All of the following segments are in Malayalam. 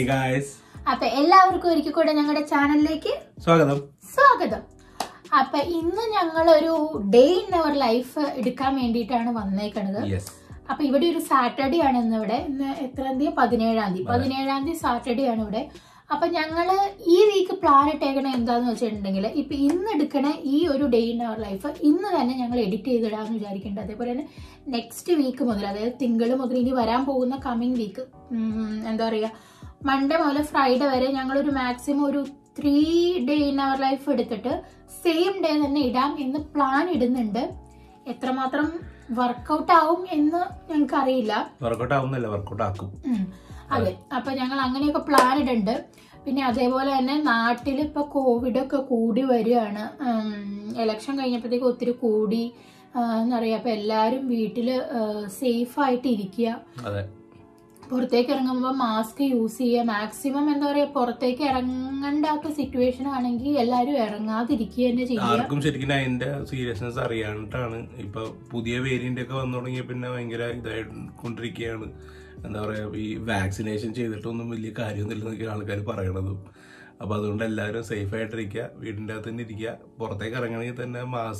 Hey guys. അപ്പോൾ എല്ലാവർക്കും ഒരിക്കൽ കൂടെ ഞങ്ങളുടെ ചാനലിലേക്ക് സ്വാഗതം. അപ്പോൾ ഇന്ന് ഞങ്ങൾ ഒരു ഡേ ഇൻ അവർ ലൈഫ് എടുക്കാൻ വേണ്ടിയിട്ടാണ് വന്നേക്കുന്നത്. അപ്പോൾ ഇവിടെ ഒരു സാറ്റർഡേ ആണ് ഇന്ന്. ഇവിടെ ഇന്ന് എത്രാം തീയതി? 17-ാം തീയതി സാറ്റർഡേ ആണ് ഇവിടെ. അപ്പൊ ഞങ്ങള് ഈ വീക്ക് പ്ലാൻ ഇട്ടേക്കണ എന്താന്ന് വെച്ചിട്ടുണ്ടെങ്കിൽ ഇപ്പൊ ഇന്ന് എടുക്കണ ഈ ഒരു ഡേ ഇൻ അവർ ലൈഫ് ഇന്ന് തന്നെ ഞങ്ങൾ എഡിറ്റ് ചെയ്തിടാന്ന് വിചാരിക്കേണ്ടത്. അതേപോലെ തന്നെ നെക്സ്റ്റ് വീക്ക് മുതൽ, അതായത് തിങ്കൾ മുതൽ ഇനി വരാൻ പോകുന്ന കമ്മിങ് വീക്ക്, എന്താ പറയുക, മൺഡേ മുതൽ ഫ്രൈഡേ വരെ ഞങ്ങളൊരു മാക്സിമം ഒരു 3 ഡേ ഇൻ അവർ ലൈഫ് എടുത്തിട്ട് സെയിം ഡേ തന്നെ ഇടാം എന്ന് പ്ലാൻ ഇടുന്നുണ്ട്. എത്രമാത്രം വർക്കൗട്ട് ആവും എന്ന് ഞങ്ങൾക്ക് അറിയില്ല. അതെ, അപ്പൊ ഞങ്ങൾ അങ്ങനെയൊക്കെ പ്ലാൻ ഇടുന്നുണ്ട്. പിന്നെ അതേപോലെ തന്നെ നാട്ടിൽ ഇപ്പൊ കോവിഡ് ഒക്കെ കൂടി വരികയാണ്. ഇലക്ഷൻ കഴിഞ്ഞപ്പോഴത്തേക്ക് ഒത്തിരി കൂടി എന്താ പറയാ. അപ്പൊ എല്ലാരും വീട്ടില് സേഫ് ആയിട്ട് ഇരിക്കുക, പുറത്തേക്ക് ഇറങ്ങുമ്പോൾ മാസ്ക് യൂസ് ചെയ്യുക, മാക്സിമം എന്താ പറയാ പുറത്തേക്ക് ഇറങ്ങണ്ടാത്ത സിറ്റുവേഷൻ ആണെങ്കിൽ എല്ലാരും ഇറങ്ങാതിരിക്കുക തന്നെ ചെയ്യുക. ആർക്കും ശരിക്കും അതിന്റെ സീരിയസ്നെസ് അറിയാണ്ടാണ്. ഇപ്പൊ പുതിയ വേരിയന്റ് ഒക്കെ വന്നു തുടങ്ങിയ പിന്നെ ഭയങ്കര ഇതായിക്കൊണ്ടിരിക്കുകയാണ്. എന്താ പറയാ, ഈ വാക്സിനേഷൻ ചെയ്തിട്ടൊന്നും വലിയ കാര്യമൊന്നുമില്ലെന്നൊക്കെ ആൾക്കാർ പറയണതും. അപ്പൊ അതുകൊണ്ട് എല്ലാവരും സേഫ് ആയിട്ടിരിക്കുക, വീടിൻ്റെ അകത്ത് തന്നെ ഇരിക്കുക. പുറത്തേക്ക് ഇറങ്ങണമെങ്കിൽ തന്നെ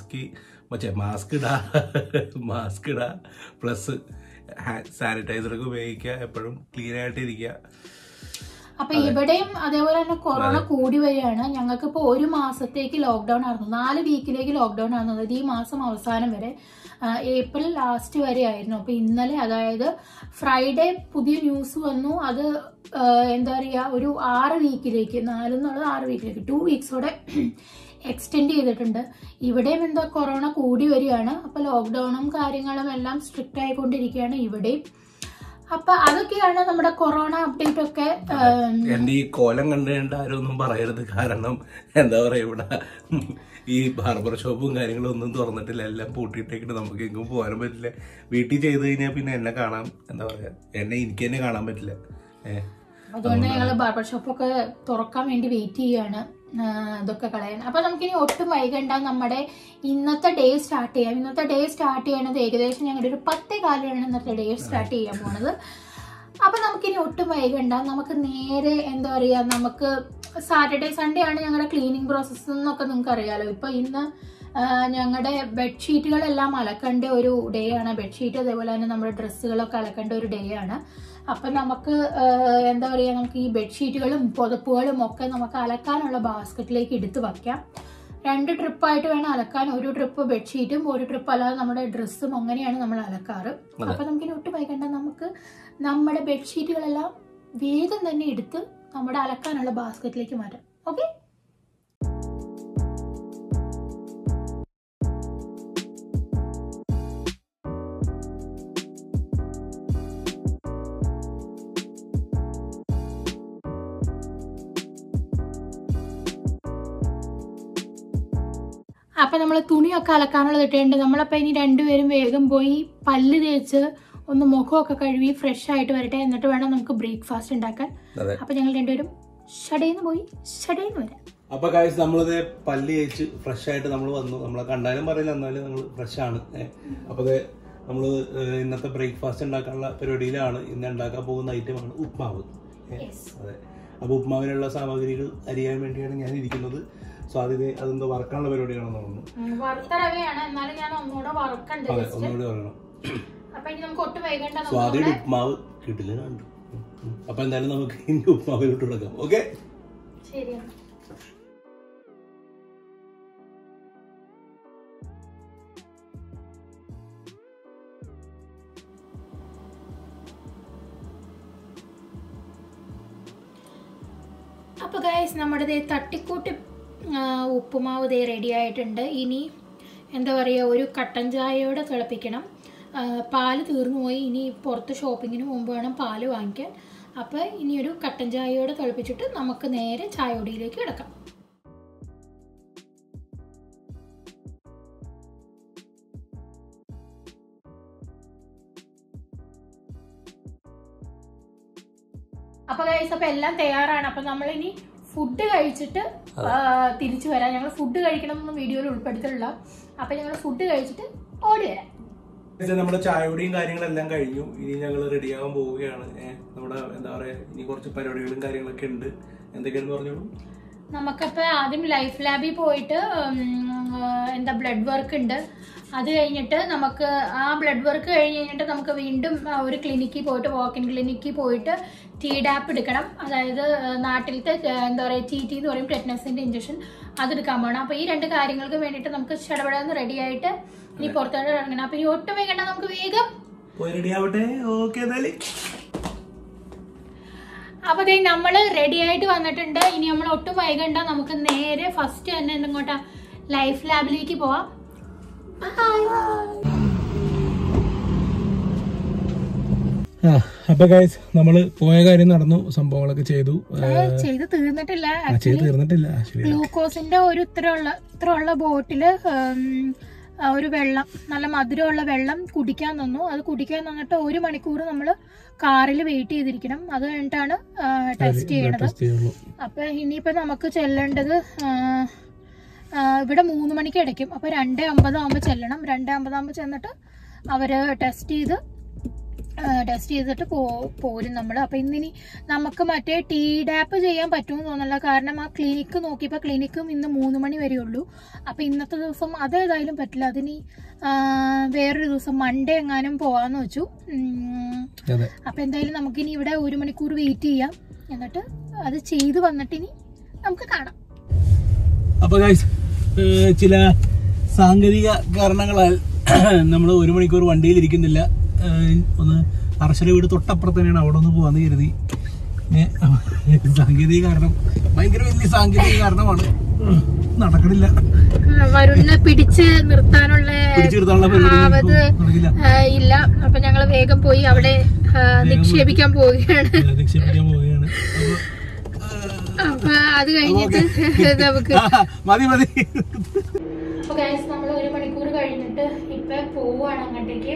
മാസ്ക് ഇടുക പ്ലസ് സാനിറ്റൈസറൊക്കെ ഉപയോഗിക്കുക, എപ്പോഴും ക്ലീൻ ആയിട്ടിരിക്കുക. അപ്പൊ ഇവിടെയും അതേപോലെ തന്നെ കൊറോണ കൂടി വരികയാണ്. ഞങ്ങൾക്ക് ഇപ്പൊ 1 മാസത്തേക്ക് ലോക്ക്ഡൌൺ ആയിരുന്നു, 4 വീക്കിലേക്ക് ലോക്ക്ഡൌൺ ആയിരുന്നു. അതായത് ഈ മാസം അവസാനം വരെ, ഏപ്രിൽ ലാസ്റ്റ് വരെ ആയിരുന്നു. അപ്പൊ ഇന്നലെ, അതായത് ഫ്രൈഡേ പുതിയ ന്യൂസ് വന്നു. അത് എന്താ പറയാ ഒരു 6 വീക്കിലേക്ക്, 4 എന്നുള്ളത് 6 വീക്കിലേക്ക് 2 വീക്സോടെ എക്സ്റ്റെൻഡ് ചെയ്തിട്ടുണ്ട്. ഇവിടെയും എന്താ കൊറോണ കൂടി വരികയാണ്. അപ്പൊ ലോക്ക്ഡൌണും കാര്യങ്ങളും എല്ലാം സ്ട്രിക്റ്റ് ആയിക്കൊണ്ടിരിക്കുകയാണ് ഇവിടെയും. അപ്പൊ അതൊക്കെയാണ് നമ്മുടെ കൊറോണ അപ്ഡേറ്റ് ഒക്കെ. എന്റെ ഈ കോലം കണ്ടുകൊണ്ട് ആരും ഒന്നും പറയരുത്. കാരണം എന്താ പറയാ, ഇവിടെ ഈ ബാർബർ ഷോപ്പും കാര്യങ്ങളും ഒന്നും തുറന്നിട്ടില്ല, എല്ലാം പൂട്ടിയിട്ടേക്കിട്ട് നമുക്ക് എങ്ങും പോകാനും പറ്റില്ല. വീട്ടിൽ ചെയ്ത് കഴിഞ്ഞാൽ പിന്നെ എന്നെ കാണാം, എന്താ പറയാ, എനിക്ക് തന്നെ കാണാൻ പറ്റില്ല. അതുകൊണ്ട് ഞങ്ങള് ബാർബർ ഷോപ്പൊക്കെ തുറക്കാൻ വേണ്ടി വെയിറ്റ് ചെയ്യാണ്, ഇതൊക്കെ കളയാൻ. അപ്പൊ നമുക്കിനി ഒട്ടും വൈകണ്ട, നമ്മുടെ ഇന്നത്തെ ഡേ സ്റ്റാർട്ട് ചെയ്യാം. ഇന്നത്തെ ഡേ സ്റ്റാർട്ട് ചെയ്യണത് ഏകദേശം ഞങ്ങളുടെ ഒരു 10:15 ഇന്നത്തെ ഡേ സ്റ്റാർട്ട് ചെയ്യാൻ പോണത്. അപ്പൊ നമുക്കിനി ഒട്ടും വൈകണ്ട, നമുക്ക് നേരെ എന്താ പറയാ, നമുക്ക് സാറ്റർഡേ സൺഡേ ആണ് ഞങ്ങളുടെ ക്ലീനിങ് പ്രോസസ്സ് എന്നൊക്കെ നിങ്ങൾക്ക് അറിയാലോ. ഇപ്പൊ ഇന്ന് ഞങ്ങളുടെ ബെഡ്ഷീറ്റുകളെല്ലാം അലക്കേണ്ട ഒരു ഡേ ആണ്. ബെഡ്ഷീറ്റ് അതേപോലെ തന്നെ നമ്മുടെ ഡ്രസ്സുകളൊക്കെ അലക്കേണ്ട ഒരു ഡേ ആണ്. അപ്പൊ നമുക്ക് എന്താ പറയാ, നമുക്ക് ഈ ബെഡ്ഷീറ്റുകളും പുതപ്പുകളും ഒക്കെ നമുക്ക് അലക്കാനുള്ള ബാസ്ക്കറ്റിലേക്ക് എടുത്ത് വയ്ക്കാം. 2 ട്രിപ്പായിട്ട് വേണം അലക്കാൻ. ഒരു ട്രിപ്പ് ബെഡ്ഷീറ്റും ഒരു ട്രിപ്പ് അല്ലാതെ നമ്മുടെ ഡ്രസ്സും, അങ്ങനെയാണ് നമ്മൾ അലക്കാറ്. അപ്പൊ നമുക്കിനി ഒട്ടും വൈകണ്ട, നമുക്ക് നമ്മുടെ ബെഡ്ഷീറ്റുകളെല്ലാം വേഗം തന്നെ എടുത്ത് നമ്മുടെ അലക്കാനുള്ള ബാസ്ക്കറ്റിലേക്ക് മാറ്റാം. ഓക്കെ, അപ്പൊ നമ്മൾ തുണിയൊക്കെ അലക്കാനുള്ളത് ഇട്ടുണ്ട്. നമ്മളപ്പോ ഇനി രണ്ടുപേരും വേഗം പോയി പല്ല് തേച്ച് ഒന്ന് മുഖമൊക്കെ കഴുകി ഫ്രഷ് ആയിട്ട് വരട്ടെ, എന്നിട്ട് വേണം നമുക്ക് ബ്രേക്ക്ഫാസ്റ്റ് ഉണ്ടാക്കാൻ. അപ്പൊ ഞങ്ങൾ രണ്ടുപേരും ഷടേന്ന് പോയി ഷടേന്ന് വരാം. അപ്പൊ ഗൈസ്, നമ്മളിത് പല്ല് തേച്ച് ഫ്രഷ് ആയിട്ട് നമ്മൾ വന്നു. നമ്മളെ കണ്ടാലും പറയില്ല, എന്നാലും നമ്മൾ ഫ്രഷ് ആണ്. അപ്പൊ നമ്മള് ഇന്നത്തെ ബ്രേക്ക്ഫാസ്റ്റ് ഉണ്ടാക്കാനുള്ള പരിപാടിയിലാണ്. ഇന്ന് ഉണ്ടാക്കാൻ പോകുന്ന ഐറ്റമാണ് ഉപ്മാവ്. അതെ, അപ്പൊ ഉപ്മാവിനുള്ള സാമഗ്രികൾ അരിയാൻ വേണ്ടിയാണ് ഞാൻ ഇരിക്കുന്നത്. സ്വാതി അതെന്തോ വറക്കാനുള്ള പരിപാടിയാണെന്ന് തോന്നുന്നു. ഒന്നുകൂടി വറക്കണം. സ്വാതിയുടെ ഉപ്മാവ് കിട്ടില്ല കണ്ടു. അപ്പൊ എന്തായാലും നമുക്ക് ഇനി ഉപ്മാവിലോട്ട് തുടങ്ങാം. ഓക്കെ, അപ്പൊ ഗൈസ്, നമ്മുടെ തട്ടിക്കൂട്ട് ഉപ്പുമാവ് ദേ റെഡി ആയിട്ടുണ്ട്. ഇനി എന്താ പറയുക, ഒരു കട്ടൻ ചായയോടെ തിളപ്പിക്കണം. പാല് തീർന്നു പോയി, ഇനി പുറത്ത് ഷോപ്പിങ്ങിന് മുമ്പ് വേണം പാല് വാങ്ങിക്കാൻ. അപ്പോൾ ഇനി ഒരു കട്ടൻ ചായയോടെ തിളപ്പിച്ചിട്ട് നമുക്ക് നേരെ ചായയൊടിയിലേക്ക് കിടക്കാം. അപ്പോൾ ഗൈസ്, അപ്പോൾ എല്ലാം തയ്യാറാണ്. അപ്പോൾ നമ്മളിനി ഫുഡ് കഴിച്ചിട്ട് തിരിച്ചു വരാം. ഞങ്ങൾ ഫുഡ് കഴിക്കണം എന്നൊന്നും വീഡിയോയിൽ ഉൾപ്പെടുത്തില്ല. അപ്പൊ ഞങ്ങൾ ഫുഡ് കഴിച്ചിട്ട് ഓടി വരാം. നമ്മുടെ ചായയുടെയും കാര്യങ്ങളെല്ലാം കഴിഞ്ഞു. ഇനി ഞങ്ങൾ റെഡിയാകാൻ പോവുകയാണ്. നമ്മുടെ എന്താ പറയാ, ഇനി കുറച്ച് പരിപാടികളും കാര്യങ്ങളൊക്കെ ഉണ്ട്. എന്തൊക്കെയാണെന്ന് പറഞ്ഞോളൂ. നമുക്കപ്പോൾ ആദ്യം ലൈഫ് ലാബിൽ പോയിട്ട് എന്താ ബ്ലഡ് വർക്ക് ഉണ്ട്. അത് കഴിഞ്ഞിട്ട് നമുക്ക് ആ ബ്ലഡ് വർക്ക് കഴിഞ്ഞിട്ട് നമുക്ക് വീണ്ടും ഒരു ക്ലിനിക്കിൽ പോയിട്ട് വാക്കിൻ ക്ലിനിക്കിൽ പോയിട്ട് TDAP എടുക്കണം. അതായത് നാട്ടിലത്തെ എന്താ പറയുക TT എന്ന് പറയും, ടെറ്റനസിന്റെ ഇഞ്ചക്ഷൻ, അതെടുക്കാൻ പോകണം. അപ്പോൾ ഈ 2 കാര്യങ്ങൾക്ക് വേണ്ടിയിട്ട് നമുക്ക് ചടപടാന്ന് റെഡി ആയിട്ട് ഇനി പുറത്തോട്ട് ഇറങ്ങണം. അപ്പോൾ ഇനി ഒട്ടും വേഗണ്ട, നമുക്ക് വേഗം അപ്പൊ നമ്മൾ റെഡി ആയിട്ട് വന്നിട്ടുണ്ട്. ഇനി നമ്മൾ ഒട്ടും വൈകണ്ട, നമുക്ക് നേരെ ഫസ്റ്റ് തന്നെ എന്തെങ്ങോട്ടാ ലൈഫ് ലാബിലേക്ക് പോവാം. അപ്പൊ ഗൈസ് നമ്മള് പോയ കാര്യം നടന്നു, സംഭവങ്ങളൊക്കെ ചെയ്ത് തീർന്നിട്ടില്ല. ഗ്ലൂക്കോസിന്റെ ഒരു ഇത്രയുള്ള ബോട്ടില് ഒരു വെള്ളം, നല്ല മധുരമുള്ള വെള്ളം കുടിക്കാൻ തന്നു. അത് കുടിക്കാൻ തന്നിട്ട് 1 മണിക്കൂർ നമ്മള് കാറിൽ വെയിറ്റ് ചെയ്തിരിക്കണം. അത് കഴിഞ്ഞിട്ടാണ് ടെസ്റ്റ് ചെയ്യണത്. അപ്പൊ ഇനിയിപ്പോ നമുക്ക് ചെല്ലേണ്ടത് ഇവിടെ 3 മണിക്ക് അടയ്ക്കും. അപ്പൊ 2:50 ആകുമ്പോ ചെല്ലണം. 2:50 ആകുമ്പോ ചെന്നിട്ട് അവര് ടെസ്റ്റ് ചെയ്തിട്ട് പോരും നമ്മള്. അപ്പൊ ഇന്നിനി നമുക്ക് മറ്റേ TDAP ചെയ്യാൻ പറ്റുമെന്ന് തോന്നില്ല. കാരണം ആ ക്ലിനിക്ക് നോക്കിയപ്പോ ക്ലിനിക്കും ഇന്ന് 3 മണി വരെ ഉള്ളൂ. അപ്പൊ ഇന്നത്തെ ദിവസം അതേതായാലും പറ്റില്ല. അതിനി വേറൊരു ദിവസം മൺഡേ എങ്ങാനും പോവാന്ന് വെച്ചു. അപ്പൊ എന്തായാലും നമുക്കിനി ഇവിടെ 1 മണിക്കൂർ വെയിറ്റ് ചെയ്യാം. എന്നിട്ട് അത് ചെയ്ത് വന്നിട്ട് ഇനി നമുക്ക് കാണാം. അപ്പൊ ഗൈസ് ചില സാങ്കേതിക കാരണങ്ങളാൽ നമ്മൾ 1 മണിക്കൂർ വണ്ടിയിൽ ഇരിക്കുന്നില്ല. ഒന്ന് അർഷയുടെ വീട് തൊട്ടപ്പുറത്ത് തന്നെയാണ്, അവിടെ ഒന്ന് പോവാന്ന് കരുതി. സാങ്കേതിക കാരണം, ഭയങ്കര വലിയ സാങ്കേതിക കാരണമാണ്, നടക്കണില്ല. വരുണിനെ പിടിച്ച് നിർത്താനുള്ള ഇല്ല. അപ്പൊ ഞങ്ങള് വേഗം പോയി അവിടെ നിക്ഷേപിക്കാൻ പോവുകയാണ്. അപ്പൊ അത് കഴിഞ്ഞിട്ട് നമുക്ക് അപ്പൊ ഗൈസ് നമ്മൾ 1 മണിക്കൂർ കഴിഞ്ഞിട്ട് ഇപ്പൊ പോവാണ് അങ്ങോട്ടേക്ക്.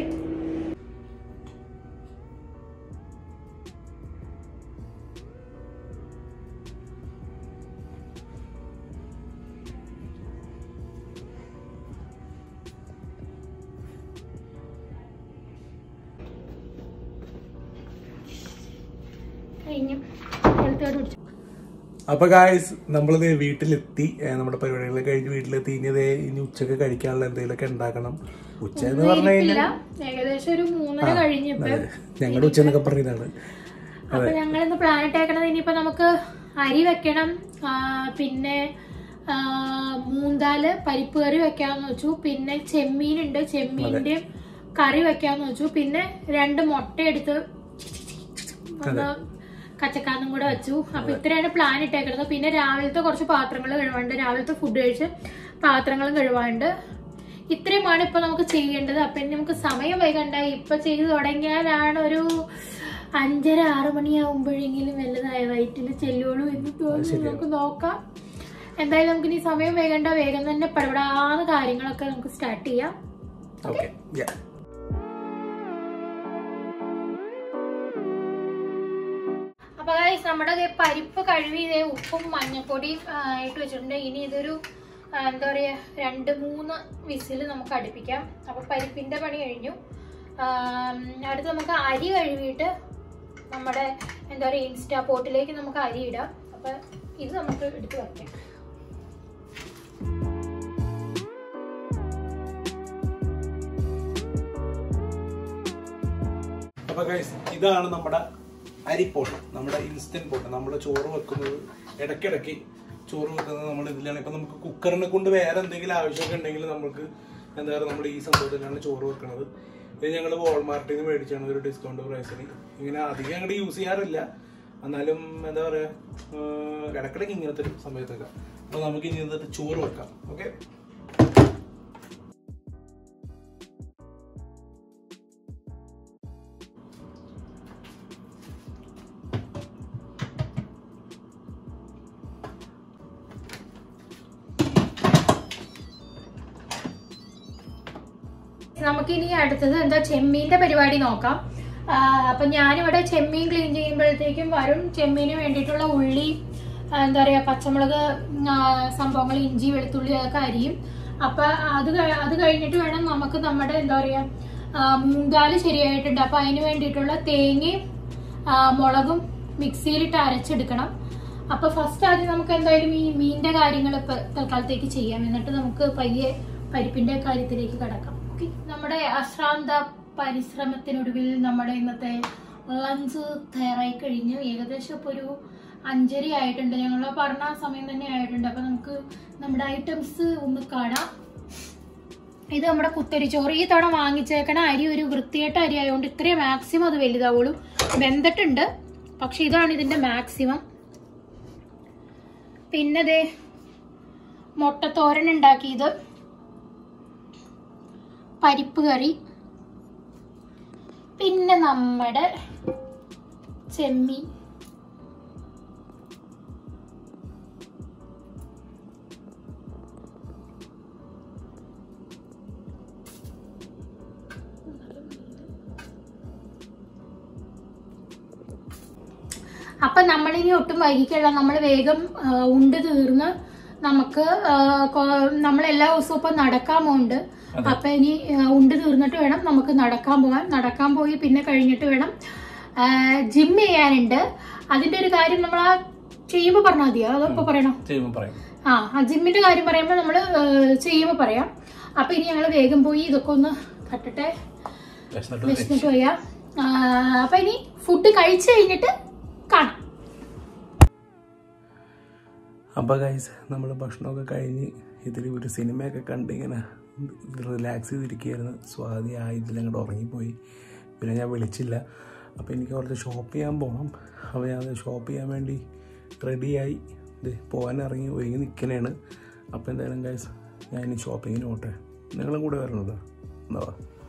അപ്പൊ ഗായ്സ് നമ്മളിത് വീട്ടിലെത്തി, നമ്മുടെ പരിപാടികൾ കഴിഞ്ഞ് വീട്ടിലെത്തി. ഇനി ഉച്ചക്ക് കഴിക്കാനുള്ള എന്തെങ്കിലുമൊക്കെ ഉണ്ടാക്കണം. ഉച്ച എന്ന് പറഞ്ഞു കഴിഞ്ഞാൽ ഏകദേശം ഒരു 3:30 കഴിഞ്ഞു. ഞങ്ങളുടെ ഉച്ച എന്നൊക്കെ പറഞ്ഞതാണ്. അപ്പൊ ഞങ്ങൾ ഇന്ന് പ്ലാൻ ഇട്ടേക്കണത് ഇനിയിപ്പോ നമുക്ക് അരി വെക്കണം, പിന്നെ മൂന്താല് പരിപ്പ് കറി വെക്കാന്ന് വെച്ചു, പിന്നെ ചെമ്മീനുണ്ട്, ചെമ്മീന്റെ കറി വെക്കാന്ന് വെച്ചു, പിന്നെ 2 മുട്ട എടുത്ത് കച്ചക്കാന്നും കൂടെ വെച്ചു. അപ്പൊ ഇത്രയാണ് പ്ലാൻ ഇട്ടേക്കുന്നത്. പിന്നെ രാവിലത്തെ കുറച്ച് പാത്രങ്ങൾ കഴുകാനുണ്ട്, രാവിലത്തെ ഫുഡ് കഴിച്ച് പാത്രങ്ങളും കഴുകാനുണ്ട്. ഇത്രയുമാണ് ഇപ്പൊ നമുക്ക് ചെയ്യേണ്ടത്. അപ്പൊ നമുക്ക് സമയം വൈകണ്ട, ഇപ്പൊ ചെയ്ത് തുടങ്ങിയാലാണ് ഒരു 5:30-6 മണിയാവുമ്പോഴെങ്കിലും വലുതായ വയറ്റിൽ ചെല്ലുള്ളൂ എന്ന് തോന്നുന്നു. നമുക്ക് നോക്കാം. എന്തായാലും നമുക്ക് ഇനി സമയം വേഗണ്ട, വേഗം തന്നെ പടപടാന്ന് കാര്യങ്ങളൊക്കെ നമുക്ക് സ്റ്റാർട്ട് ചെയ്യാം. അപ്പൊ നമ്മുടെ പരിപ്പ് കഴുകി ഉപ്പും മഞ്ഞപ്പൊടിയും ഇട്ട് വെച്ചിട്ടുണ്ട്. ഇനി ഇതൊരു എന്താ പറയാ 2-3 വിസിൽ നമുക്ക് അടുപ്പിക്കാം. അപ്പൊ പരിപ്പിന്റെ പണി കഴിഞ്ഞു. അടുത്ത് നമുക്ക് അരി കഴുകിയിട്ട് നമ്മുടെ എന്താ പറയാ ഇൻസ്റ്റാ പോട്ടിലേക്ക് നമുക്ക് അരി ഇടാം. അപ്പൊ ഇത് നമുക്ക് എടുത്ത് വയ്ക്കാം. അപ്പൊ ഗൈസ് ഇതാണ് നമ്മുടെ അരിപ്പോട്ട്, നമ്മുടെ ഇൻസ്റ്റന്റ് പോട്ട്. നമ്മുടെ ചോറ് വെക്കുന്നത് ഇടയ്ക്കിടയ്ക്ക് ചോറ് വെക്കുന്നത് നമ്മൾ ഇതിലാണ്. ഇപ്പൊ നമുക്ക് കുക്കറിനെ കൊണ്ട് വേറെ എന്തെങ്കിലും ആവശ്യമൊക്കെ ഉണ്ടെങ്കിൽ നമുക്ക് എന്താ പറയുക നമ്മൾ ഈ സംഭവത്തിലാണ് ചോറ് വെക്കുന്നത്. ഇത് ഞങ്ങൾ വാൾമാർട്ടിൽ നിന്ന് മേടിച്ചാണ് ഒരു ഡിസ്കൗണ്ട് പ്രൈസിന്. ഇങ്ങനെ അധികം അങ്ങോട്ട് യൂസ് ചെയ്യാറില്ല, എന്നാലും എന്താ പറയാ ഇടയ്ക്കിടയ്ക്ക് ഇങ്ങനത്തെ ഒരു സമയത്തൊക്കെ. അപ്പൊ നമുക്ക് ഇനി എന്നിട്ട് ചോറ് വെക്കാം. ഓക്കെ, നമുക്കിനി അടുത്തത് എന്താ ചെമ്മീന്റെ പരിപാടി നോക്കാം. അപ്പൊ ഞാനിവിടെ ചെമ്മീൻ ക്ലീൻ ചെയ്യുമ്പോഴത്തേക്കും വരും ചെമ്മീന് വേണ്ടിയിട്ടുള്ള ഉള്ളി, എന്താ പറയാ പച്ചമുളക്, സംഭവങ്ങൾ, ഇഞ്ചി, വെളുത്തുള്ളി അതൊക്കെ അരിയും. അപ്പൊ അത് കഴിഞ്ഞിട്ട് വേണം നമുക്ക് നമ്മുടെ എന്താ പറയാ മൂങ്കാല് ശരിയായിട്ടുണ്ട്. അപ്പൊ അതിന് വേണ്ടിയിട്ടുള്ള തേങ്ങയും മുളകും മിക്സിയിലിട്ട് അരച്ചെടുക്കണം. അപ്പൊ ഫസ്റ്റ് ആദ്യം നമുക്ക് എന്തായാലും ഈ മീനിന്റെ കാര്യങ്ങൾ ഇപ്പൊ തൽക്കാലത്തേക്ക് ചെയ്യാം, എന്നിട്ട് നമുക്ക് പയ്യെ പരിപ്പിന്റെ കാര്യത്തിലേക്ക് കടക്കാം. ഓക്കെ, നമ്മുടെ അശ്രാന്ത പരിശ്രമത്തിനൊടുവിൽ നമ്മുടെ ഇന്നത്തെ ലഞ്ച് തയ്യാറായി കഴിഞ്ഞു. ഏകദേശം ഇപ്പൊ ഒരു 5:30 ആയിട്ടുണ്ട്. ഞങ്ങൾ പറഞ്ഞ സമയം തന്നെ ആയിട്ടുണ്ട്. അപ്പൊ നമുക്ക് നമ്മുടെ ഐറ്റംസ് ഒന്ന് കാണാം. ഇത് നമ്മുടെ കുത്തരിച്ചോറ്. ഈ തവണ വാങ്ങിച്ചേക്കണ അരി ഒരു വൃത്തിയായിട്ട അരി ആയതുകൊണ്ട് ഇത്രയും മാക്സിമം അത് വലുതാവുള്ളൂ. വെന്തിട്ടുണ്ട്, പക്ഷെ ഇതാണ് ഇതിന്റെ മാക്സിമം. പിന്നെ ദേ മുട്ടത്തോരൻ ഉണ്ടാക്കിയത്, പരിപ്പ് കറി, പിന്നെ നമ്മുടെ ചെമ്മീൻ, അപ്പൊ നമ്മളിനി ഒട്ടും വൈകിക്കല്ല, നമ്മൾ വേഗം ഉണ്ട് തീർന്ന് നമുക്ക് നമ്മളെല്ലാ ദിവസവും ഇപ്പൊ നടക്കാൻ പോകുന്നുണ്ട്. അപ്പൊ ഇനി ഉണ്ട് തീർന്നിട്ട് വേണം നമുക്ക് നടക്കാൻ പോകാൻ. നടക്കാൻ പോയി പിന്നെ കഴിഞ്ഞിട്ട് വേണം ജിം ചെയ്യാനുണ്ട്. അതിന്റെ ഒരു കാര്യം നമ്മൾ ആ ചെയ്യുമ്പോ പറഞ്ഞാൽ മതിയോ അതോ ഇപ്പൊ പറയണോ? ജിമ്മിന്റെ കാര്യം പറയുമ്പോ നമ്മള് ചെയ്യുമ്പോ പറയാം. അപ്പൊ ഇനി ഞങ്ങള് വേഗം പോയി ഇതൊക്കെ ഒന്ന് തട്ടട്ടെ, വിശന്നിട്ട് പോയാ. അപ്പൊ ഇനി ഫുഡ് കഴിച്ചു കഴിഞ്ഞിട്ട് കാണാം. അപ്പോൾ ഗൈസ്, നമ്മൾ ഭക്ഷണമൊക്കെ കഴിഞ്ഞ് ഇതിൽ ഒരു സിനിമയൊക്കെ കണ്ട് ഇങ്ങനെ റിലാക്സ് ചെയ്തിരിക്കുകയായിരുന്നു. സ്വാതി ഇതിലങ്ങോട്ട് ഉറങ്ങിപ്പോയി. പിന്നെ ഞാൻ വിളിച്ചില്ല. അപ്പോൾ എനിക്ക് കുറച്ച് ഷോപ്പ് ചെയ്യാൻ പോകണം. അപ്പോൾ ഞാൻ ഷോപ്പ് ചെയ്യാൻ വേണ്ടി റെഡിയായി പോകാൻ ഒരുങ്ങി നിൽക്കണേണ്. അപ്പോൾ എന്തായാലും ഗൈസ്, ഞാൻ ഇനി ഷോപ്പിങ്ങിന് പോട്ടെ. നിങ്ങളും കൂടെ വരണത് എന്താ?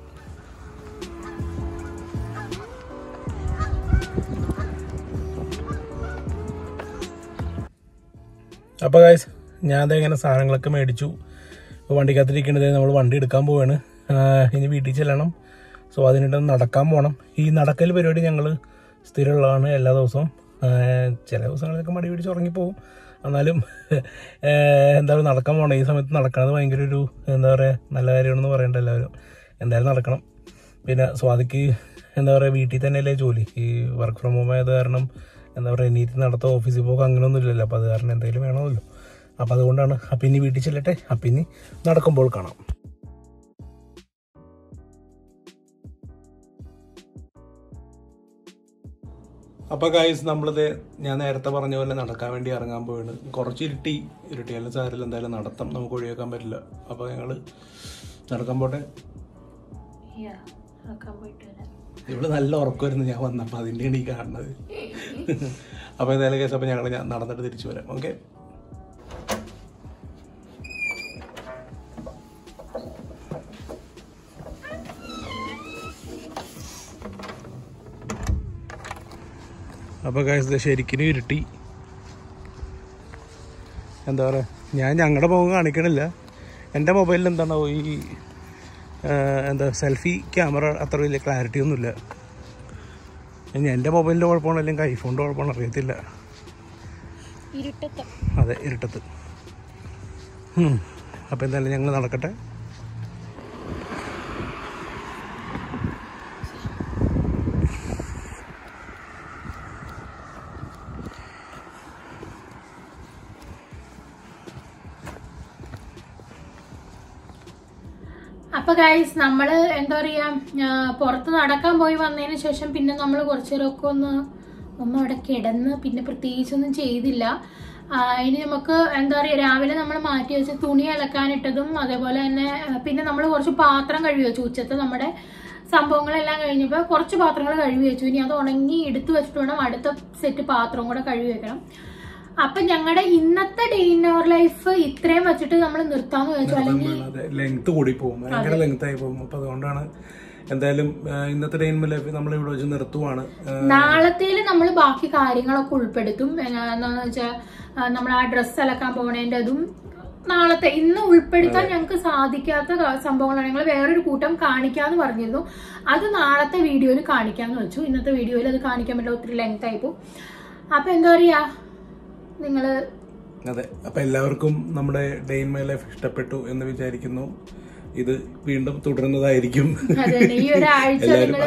അപ്പോൾ ഗൈസ്, ഞാൻ ഇങ്ങനെ സാധനങ്ങളൊക്കെ മേടിച്ചു. ഇപ്പോൾ വണ്ടിക്കകത്തിരിക്കുന്നത് നമ്മൾ വണ്ടി എടുക്കാൻ പോവാണ്. ഇനി വീട്ടിൽ ചെല്ലണം. സോ അതിനിട്ട് നടക്കാൻ പോകണം. ഈ നടക്കൽ പരിപാടി ഞങ്ങൾ സ്ഥിരമുള്ളതാണ് എല്ലാ ദിവസവും. ചില ദിവസങ്ങളിലൊക്കെ മടി പിടിച്ച് ഉറങ്ങിപ്പോവും. എന്നാലും എന്താ പറയുക, നടക്കാൻ പോകണം. ഈ സമയത്ത് നടക്കണത് ഭയങ്കര ഒരു എന്താ പറയുക നല്ല കാര്യമാണെന്ന് പറയണ്ട എല്ലാവരും. എന്തായാലും നടക്കണം. പിന്നെ സ്വാതിക്ക് എന്താ പറയുക വീട്ടിൽ തന്നെയല്ലേ ജോലി. ഈ വർക്ക് ഫ്രം ഹോം ആയത് കാരണം എന്താ പറയുക എണീറ്റ് നടത്ത ഓഫീസിൽ പോകുക അങ്ങനെയൊന്നും ഇല്ലല്ലോ. അപ്പോൾ അത് കാരണം എന്തെങ്കിലും വേണമല്ലോ. അപ്പോൾ അതുകൊണ്ടാണ്. അപ്പം ഇനി വീട്ടിൽ ചെല്ലട്ടെ. അപ്പം ഇനി നടക്കുമ്പോൾ കാണാം. അപ്പോൾ ഗൈസ്, നമ്മളിത് ഞാൻ നേരത്തെ പറഞ്ഞ പോലെ നടക്കാൻ വേണ്ടി ഇറങ്ങാൻ പോവാണ്. കുറച്ച് ഇരുട്ടിയാലും സാരില്ല, എന്തായാലും നടത്താം, നമുക്ക് ഒഴിവാക്കാൻ പറ്റില്ല. അപ്പോൾ ഞങ്ങൾ നടക്കാൻ പോട്ടെ. ഇവിടെ നല്ല ഉറക്കമായിരുന്നു ഞാൻ വന്നപ്പോൾ, അതിൻ്റെയാണ് ഈ കാണുന്നത്. അപ്പോൾ എന്തായാലും കേസ്, അപ്പോൾ ഞങ്ങൾ നടന്നിട്ട് തിരിച്ചു വരാം. ഓക്കെ. അപ്പോൾ ഗൈസ്, ശരിക്കും ഇരുട്ടി. എന്താ പറയുക, ഞാൻ ഞങ്ങളുടെ മുഖം കാണിക്കണില്ല. എൻ്റെ മൊബൈലിൽ എന്താണോ ഈ സെൽഫി ക്യാമറ അത്ര വലിയ ക്ലാരിറ്റി ഒന്നുമില്ല. ഇനി എൻ്റെ മൊബൈലിൻ്റെ കുഴപ്പമാണോ അല്ലെങ്കിൽ ഐഫോണിൻ്റെ കുഴപ്പമാണോ അറിയത്തില്ല. അതെ, ഇരുട്ടത്ത്. അപ്പോൾ എന്തായാലും ഞങ്ങൾ നടക്കട്ടെ. അപ്പൊ ഗൈസ്, നമ്മള് എന്താ പറയാ പുറത്ത് നടക്കാൻ പോയി വന്നതിന് ശേഷം പിന്നെ നമ്മൾ കുറച്ചു നേരമൊക്കെ ഒന്നും അവിടെ കിടന്ന് പിന്നെ പ്രത്യേകിച്ചൊന്നും ചെയ്തില്ല. ഇനി നമുക്ക് എന്താ പറയാ രാവിലെ നമ്മൾ മാറ്റി വെച്ച തുണി അലക്കാനിട്ടതും അതേപോലെ തന്നെ പിന്നെ നമ്മൾ കുറച്ച് പാത്രം കഴുകി വെച്ചു. ഉച്ചത്തെ നമ്മുടെ സംഭവങ്ങളെല്ലാം കഴിഞ്ഞപ്പോൾ കുറച്ച് പാത്രങ്ങൾ കഴുകി വെച്ചു. ഇനി അത് ഉണങ്ങി എടുത്തു വെച്ചിട്ട് വേണം അടുത്ത സെറ്റ് പാത്രം കൂടെ കഴുകി വെക്കണം. അപ്പൊ ഞങ്ങളുടെ ഇന്നത്തെ ഡേ ഇൻ അവർ ലൈഫ് ഇത്രയും വെച്ചിട്ട് നമ്മൾ നിർത്താന്ന് വെച്ചു. അല്ലെങ്കിൽ ലെങ്ത് കൂടി പോകും, ഭയങ്കര ലെങ്ത് ആയി പോകും. അപ്പൊ അതുകൊണ്ടാണ് എന്തായാലും ഇന്നത്തെ ഡേ ഇൻ മൈ ലൈഫ് നമ്മൾ ഇവിടെ വെച്ച് നിർത്തുവാണ്. നാളത്തേല് നമ്മൾ ബാക്കി കാര്യങ്ങളൊക്കെ ഉൾപ്പെടുത്തും. എന്താന്ന് വെച്ചാൽ നമ്മൾ ആ ഡ്രസ്സ് അലക്കാൻ പോണേന്റെ അതും നാളത്തെ ഇന്ന് ഉൾപ്പെടുത്താൻ ഞങ്ങൾക്ക് സാധിക്കാത്ത സംഭവങ്ങളാണ്. ഞങ്ങൾ വേറൊരു കൂട്ടം കാണിക്കാന്ന് പറഞ്ഞിരുന്നു. അത് നാളത്തെ വീഡിയോയിൽ കാണിക്കാന്ന് വെച്ചു. ഇന്നത്തെ വീഡിയോയിൽ അത് കാണിക്കാൻ പറ്റില്ല, ഒത്തിരി ലെങ്ത് ആയി പോകും. അപ്പൊ എന്താ പറയാ നിങ്ങള്. അതെ, അപ്പൊ എല്ലാവർക്കും നമ്മുടെ ഡേ ഇൻ മൈ ലൈഫ് ഇഷ്ടപ്പെട്ടു എന്ന് വിചാരിക്കുന്നു. ഇത് വീണ്ടും തുടരുന്നതായിരിക്കും. ഈ ഒരാഴ്ച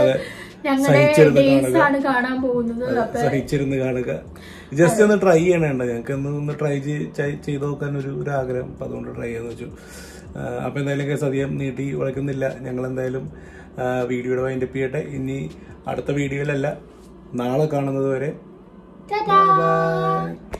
സഹിച്ചിരുന്ന് കാണുക. ജസ്റ്റ് ഒന്ന് ട്രൈ ചെയ്യണേണ്ട, ഞങ്ങൾക്ക് ഒന്ന് ട്രൈ ചെയ്ത് നോക്കാൻ ഒരു ആഗ്രഹം. അപ്പൊ അതുകൊണ്ട് ട്രൈ ചെയ്യാന്ന് വെച്ചു. അപ്പൊ എന്തായാലും കേസ് അധികം നീട്ടി ഉழைക്കുന്നില്ല. ഞങ്ങൾ എന്തായാലും വീഡിയോയുടെ വൈൻഡപ്പ് ചെയ്യട്ടെ. ഇനി അടുത്ത വീഡിയോയിലല്ല, നാളെ കാണുന്നത് വരെ.